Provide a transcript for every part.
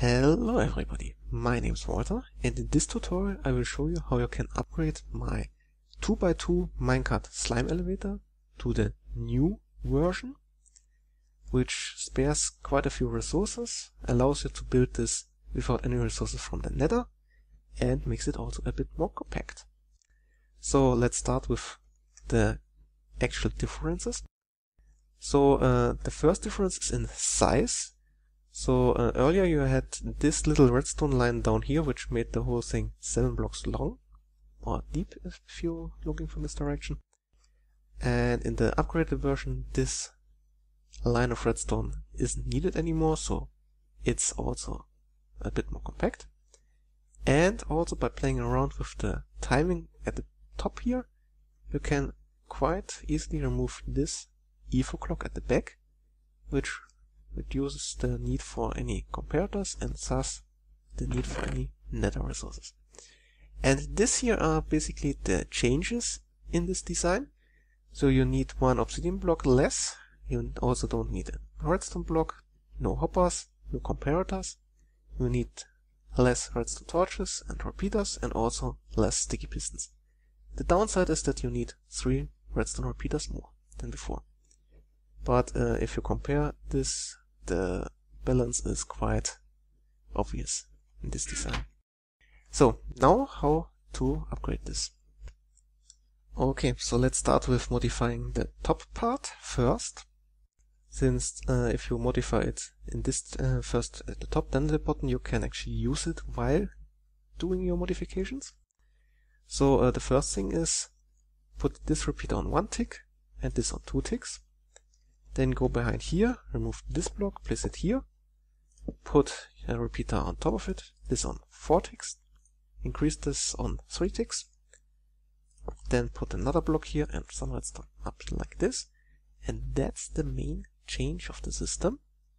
Hello everybody, my name is Walter, and in this tutorial I will show you how you can upgrade my 2x2 minecart slime elevator to the new version, which spares quite a few resources, allows you to build this without any resources from the nether, and makes it also a bit more compact. So let's start with the actual differences. So the first difference is in size. So earlier you had this little redstone line down here, which made the whole thing 7 blocks long, or deep if you're looking from this direction. And in the upgraded version, this line of redstone isn't needed anymore, so it's also a bit more compact. And also by playing around with the timing at the top here, you can quite easily remove this Evo clock at the back, which reduces the need for any comparators and thus the need for any nether resources. And this here are basically the changes in this design. So you need one obsidian block less, you also don't need a redstone block, no hoppers, no comparators, you need less redstone torches and repeaters, and also less sticky pistons. The downside is that you need 3 redstone repeaters more than before. But if you compare this, the balance is quite obvious in this design. So now how to upgrade this. Okay, so let's start with modifying the top part first. Since if you modify it in this first at the top, then the bottom, you can actually use it while doing your modifications. So the first thing is put this repeater on 1 tick and this on 2 ticks. Then go behind here, remove this block, place it here, put a repeater on top of it, this on 4 ticks, increase this on 3 ticks, then put another block here and some redstone up like this, and that's the main change of the system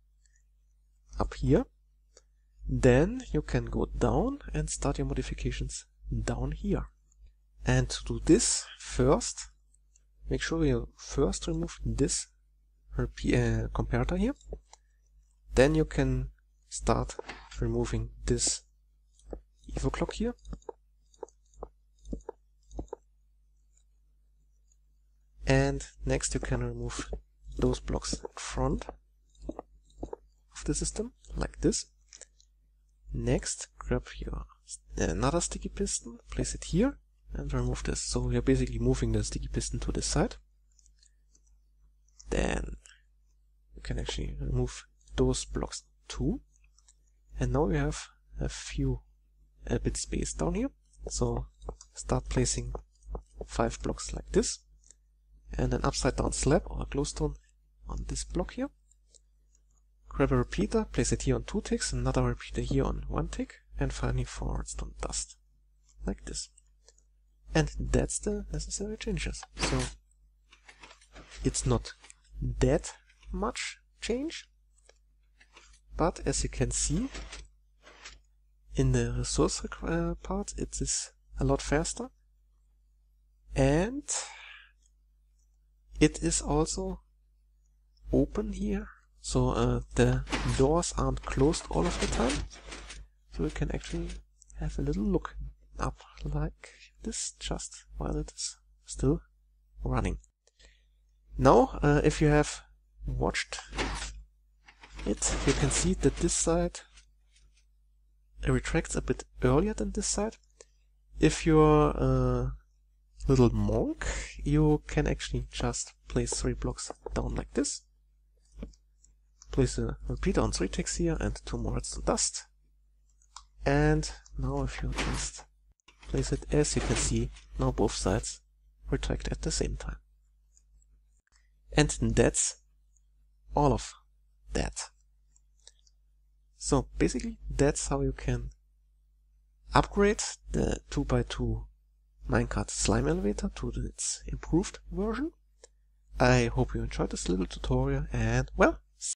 up here. Then you can go down and start your modifications down here. And to do this first, make sure you first remove this comparator here. Then you can start removing this Evo clock here. And next you can remove those blocks in front of the system, like this. Next, grab your another sticky piston, place it here, and remove this. So you're basically moving the sticky piston to this side. Then you can actually remove those blocks too. And now we have a bit space down here. So start placing 5 blocks like this. And an upside down slab or a glowstone on this block here. Grab a repeater, place it here on 2 ticks, another repeater here on 1 tick, and finally 4 redstone dust. Like this. And that's the necessary changes. So it's not that much change, but as you can see in the resource part, it is a lot faster, and it is also open here, so the doors aren't closed all of the time, so you can actually have a little look up like this just while it is still running. Now, if you have watched it, you can see that this side retracts a bit earlier than this side. If you're a little monk, you can actually just place 3 blocks down like this. Place a repeater on 3 ticks here and 2 more redstone dust. And now if you just place it, as you can see, now both sides retract at the same time. And that's all of that. So basically that's how you can upgrade the 2x2 minecart slime elevator to its improved version. I hope you enjoyed this little tutorial, and well,